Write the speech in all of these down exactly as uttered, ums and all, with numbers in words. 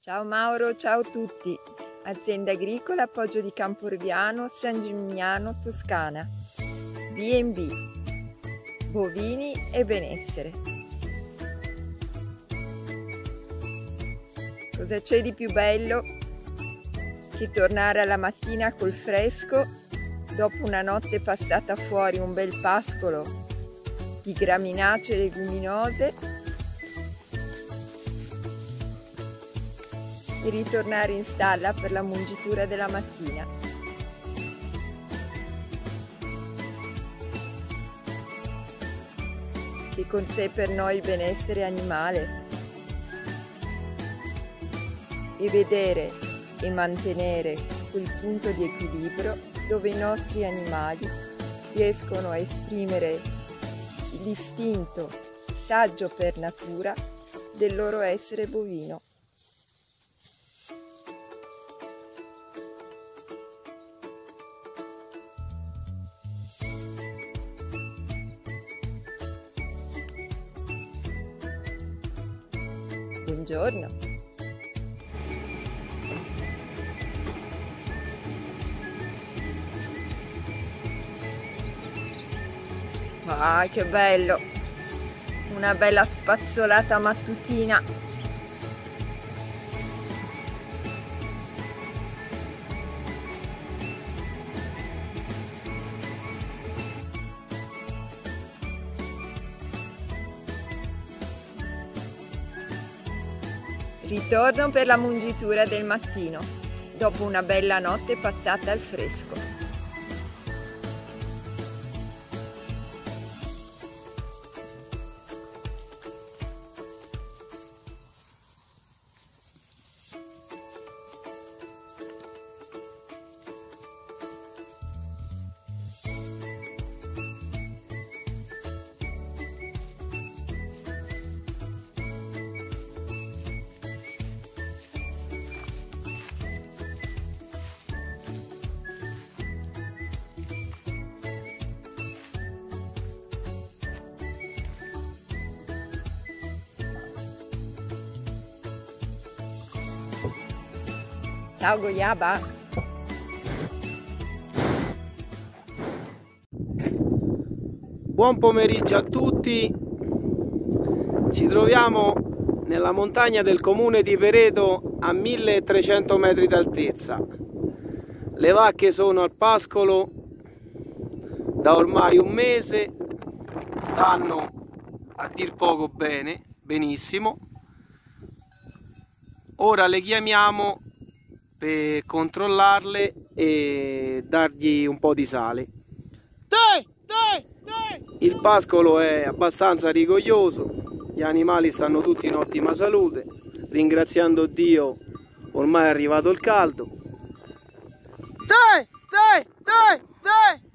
Ciao Mauro, ciao a tutti. Azienda agricola Poggio di Camporeviano, San Gimignano, Toscana. B and B, bovini e benessere. Cosa c'è di più bello che tornare alla mattina col fresco dopo una notte passata fuori un bel pascolo di graminacee leguminose e ritornare in stalla per la mungitura della mattina. Che con sé per noi il benessere animale e vedere e mantenere quel punto di equilibrio dove i nostri animali riescono a esprimere l'istinto saggio per natura del loro essere bovino. Buongiorno. Ah, che bello! Una bella spazzolata mattutina. Ritorno per la mungitura del mattino, dopo una bella notte passata al fresco. Ciao Goiaba! Buon pomeriggio a tutti, ci troviamo nella montagna del comune di Pereto a milletrecento metri d'altezza. Le vacche sono al pascolo da ormai un mese, stanno a dir poco bene, benissimo. Ora le chiamiamo per controllarle e dargli un po' di sale. Dai, dai, dai! Il pascolo è abbastanza rigoglioso, gli animali stanno tutti in ottima salute, ringraziando Dio ormai è arrivato il caldo. Dai, dai, dai, dai!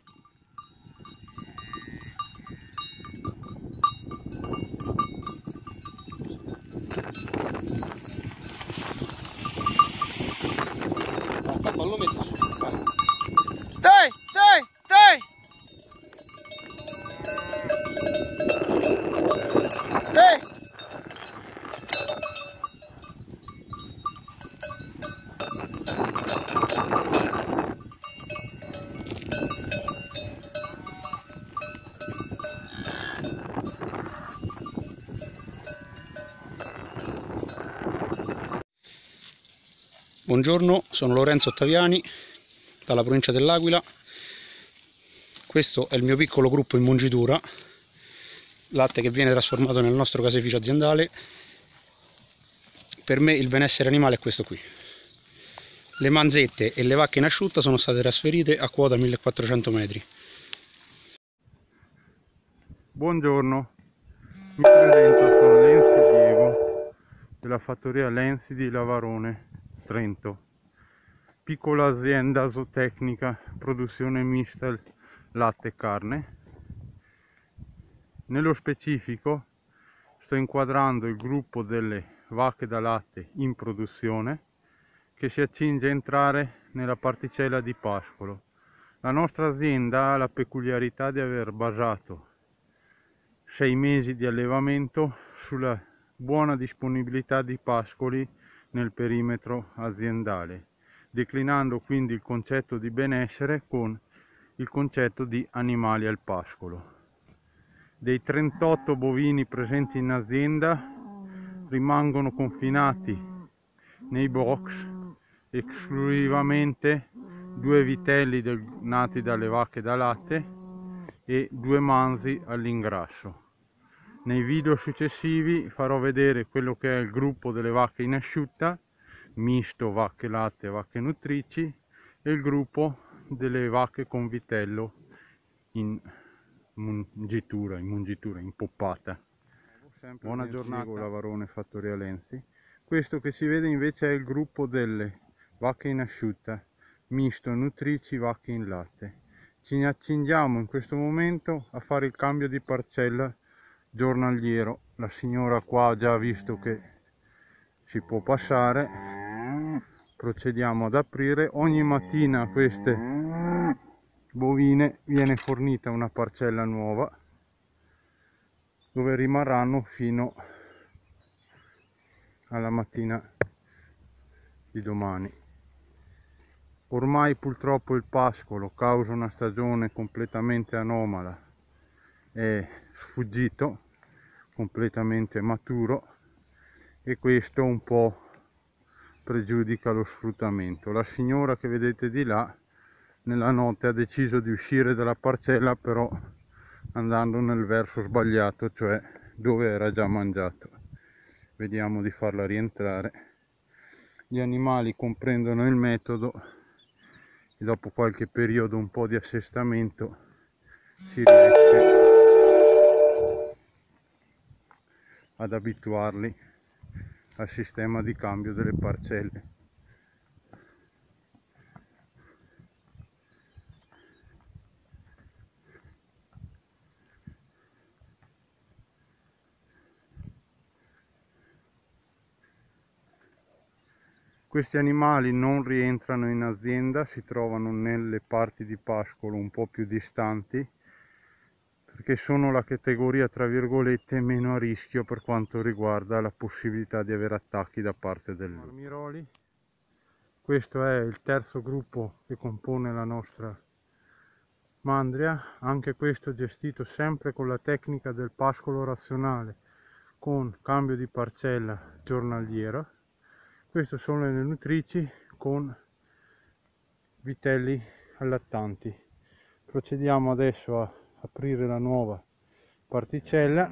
Lo metto su. Dai, dai, dai! Dai! Buongiorno, sono Lorenzo Ottaviani dalla provincia dell'Aquila. Questo è il mio piccolo gruppo in mungitura, latte che viene trasformato nel nostro caseificio aziendale. Per me il benessere animale è questo qui. Le manzette e le vacche in asciutta sono state trasferite a quota millequattrocento metri. Buongiorno, mi presento, sono Lenzi Diego della fattoria Lenzi di Lavarone, Trento, piccola azienda zootecnica, produzione mista latte e carne. Nello specifico sto inquadrando il gruppo delle vacche da latte in produzione che si accinge a entrare nella particella di pascolo. La nostra azienda ha la peculiarità di aver basato sei mesi di allevamento sulla buona disponibilità di pascoli nel perimetro aziendale, declinando quindi il concetto di benessere con il concetto di animali al pascolo. Dei trentotto bovini presenti in azienda rimangono confinati nei box esclusivamente due vitelli del, nati dalle vacche da latte e due mansi all'ingrasso. Nei video successivi farò vedere quello che è il gruppo delle vacche in asciutta, misto vacche latte e vacche nutrici, e il gruppo delle vacche con vitello in mungitura, in mungitura, in poppata. Buona giornata, Lavarone Fattorialensi. Questo che si vede invece è il gruppo delle vacche in asciutta, misto nutrici, vacche in latte. Ci accingiamo in questo momento a fare il cambio di parcella giornaliero. La signora qua ha già visto che si può passare. Procediamo ad aprire. Ogni mattina a queste bovine viene fornita una parcella nuova dove rimarranno fino alla mattina di domani. Ormai purtroppo il pascolo, causa una stagione completamente anomala, è sfuggito, completamente maturo, e questo un po' pregiudica lo sfruttamento. La signora che vedete di là nella notte ha deciso di uscire dalla parcella, però andando nel verso sbagliato, cioè dove era già mangiato. Vediamo di farla rientrare. Gli animali comprendono il metodo e dopo qualche periodo un po' di assestamento si riesce ad abituarli al sistema di cambio delle parcelle. Questi animali non rientrano in azienda, si trovano nelle parti di pascolo un po' più distanti, perché sono la categoria tra virgolette meno a rischio per quanto riguarda la possibilità di avere attacchi da parte del lupo. Questo è il terzo gruppo che compone la nostra mandria, anche questo gestito sempre con la tecnica del pascolo razionale con cambio di parcella giornaliera. Queste sono le nutrici con vitelli allattanti. Procediamo adesso a aprire la nuova particella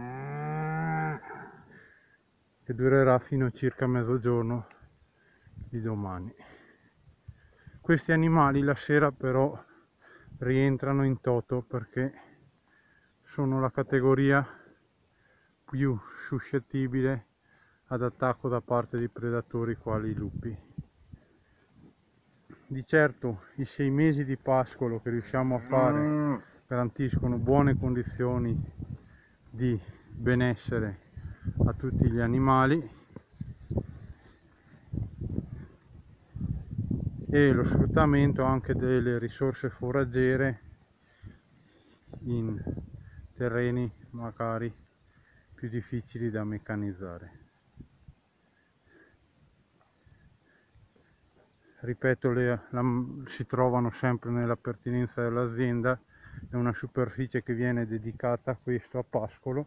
che durerà fino a circa mezzogiorno di domani. Questi animali la sera però rientrano in toto perché sono la categoria più suscettibile ad attacco da parte di predatori quali i lupi. Di certo i sei mesi di pascolo che riusciamo a fare garantiscono buone condizioni di benessere a tutti gli animali e lo sfruttamento anche delle risorse foraggere in terreni magari più difficili da meccanizzare. Ripeto, le, la, si trovano sempre nella pertinenza dell'azienda, è una superficie che viene dedicata a questo, a pascolo.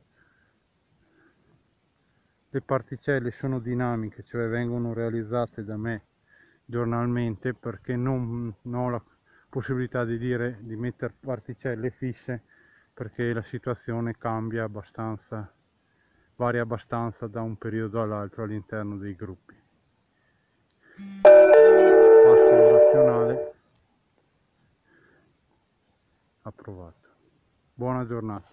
Le particelle sono dinamiche, cioè vengono realizzate da me giornalmente, perché non, non ho la possibilità di dire di mettere particelle fisse, perché la situazione cambia abbastanza, varia abbastanza da un periodo all'altro all'interno dei gruppi. Pascolo razionale approvato. Buona giornata.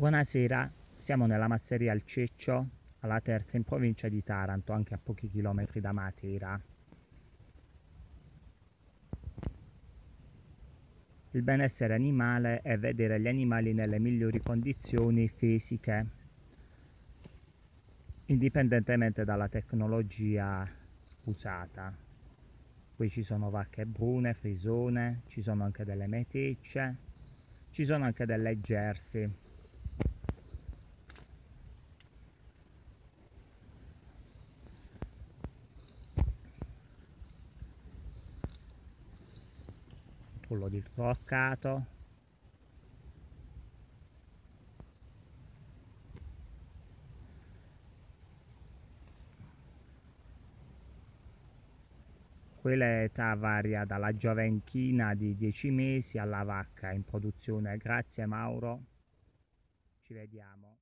Buonasera, siamo nella masseria Il Ceccio, alla Terza in provincia di Taranto, anche a pochi chilometri da Matera. Il benessere animale è vedere gli animali nelle migliori condizioni fisiche, indipendentemente dalla tecnologia usata. Qui ci sono vacche brune, frisone, ci sono anche delle meticce, ci sono anche delle jersey. Rullo di troccato. Qui l'età varia dalla giovenchina di dieci mesi alla vacca in produzione. Grazie Mauro, ci vediamo.